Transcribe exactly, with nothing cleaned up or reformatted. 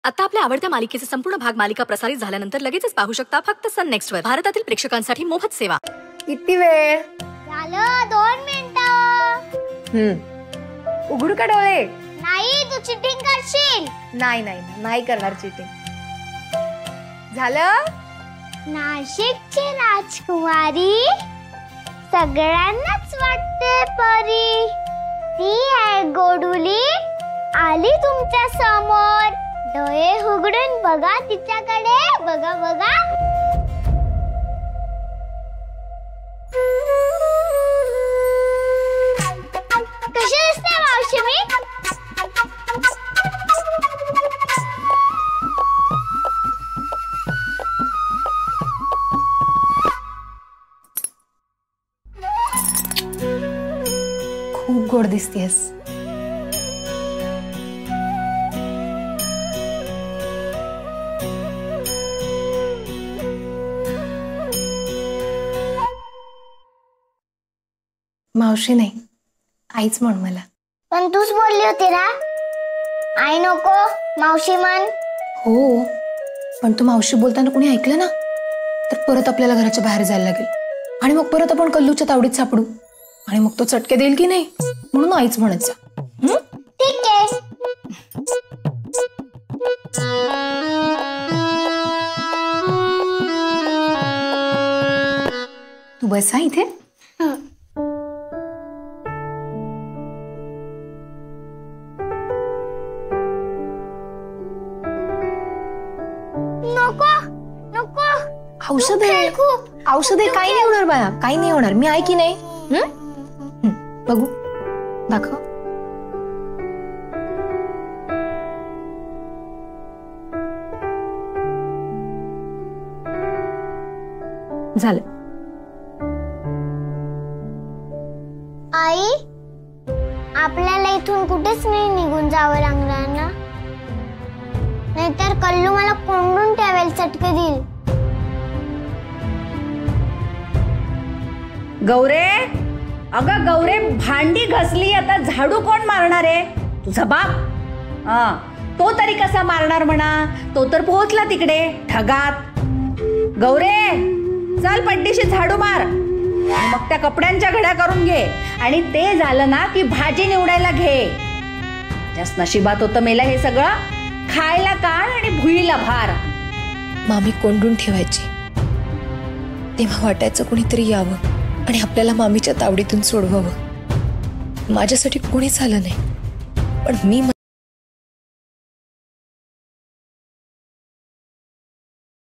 आता आपल्या आवडत्या मालिकेचे संपूर्ण भाग मालिका प्रसारित झाल्यानंतर लगेचच पाहू शकता फक्त सन नेक्स्ट वर. भारतातील प्रेक्षकांसाठी मोफत सेवा. किती वेळ झालं? दोन मिनिटं. हम्म उघडू का डोळे? नाही, तू चिटिंग करशील. नाही नाही नाही करणार चिटिंग. झालं? नाशिकची राजकुमारी सगळ्यांनाच वाटते परी, ती आहे गोडुली, आली तुमच्या समोर. डोळे उघडून बघा तिच्याकडे, बघा बघा. कशी दिसते मावशी मी? खूप गोड दिसतेस. मावशी नाही, आईच म्हण मला. पण तूच बोलली होती ना आई नको मावशी म्हण. हो, पण तू मावशी बोलताना कोणी ऐकलं ना तर परत आपल्याला घराच्या बाहेर जायला लागेल आणि मग परत आपण कल्लूच्या तावडीत सापडू आणि मग तो चटके देईल की नाही, म्हणून आईच म्हणत जा. ठीक आहे. तू बसा इथे. नको नको. औषध आहे, खूप औषध आहे. काही नाही होणार बाळा, काही नाही होणार. मी आहे की नाही? बघू, दाखव. झालं. आई, आपल्याला इथून कुठेच नाही निघून जावं लागणार ना, नाहीतर कल्लू मला कोंडून ठेवेल, चटके देईल. गौरे, अगं गौरे, भांडी घसली, आता झाडू कोण मारणार आहे? तुझा बाप. हा, तो तरी कसा मारणार म्हणा, तो तर पोहोचला तिकडे ढगात. गौरे, चल पट्टीशी झाडू मार, मग त्या कपड्यांच्या घड्या करून घे आणि ते झालं ना की भाजी निवडायला घे. जास्त नशिबात होतं मेला हे सगळं, खायला काळ आणि भुईला भार. मामी कोंडून ठेवायची तेव्हा वाटायचं कोणीतरी यावं आणि आपल्याला मामीच्या तावडीतून सोडवावं. माझ्यासाठी कोणीच आलं नाही, पण मी